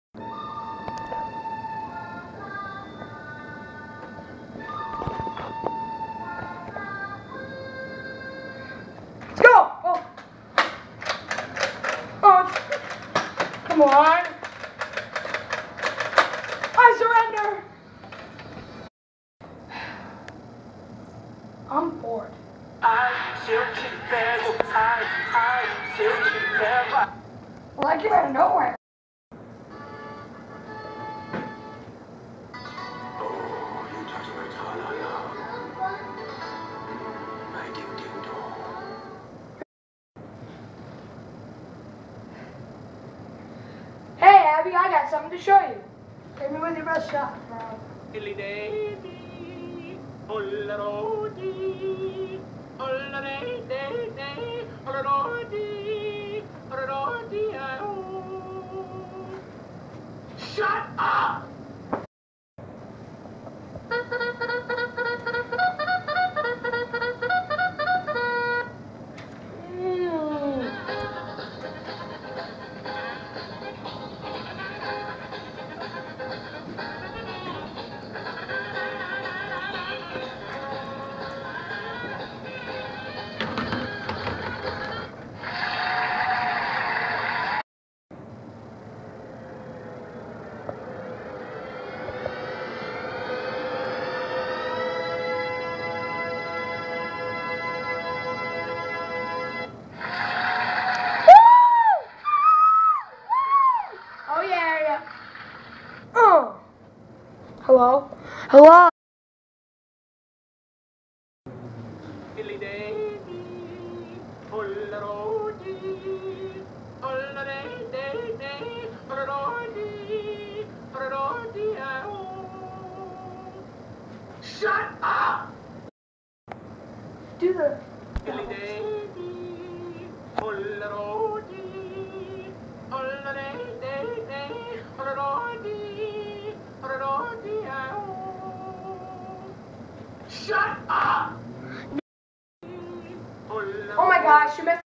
Let's go! Oh. Oh. Come on. I surrender. I'm bored. Well, I came out of nowhere. Hey, Abby, I got something to show you. Hit me with your best shot, bro. Shut up! Oh, yeah. Hello? Hello? Shut up! Do the... Shut up! Oh my gosh, you missed...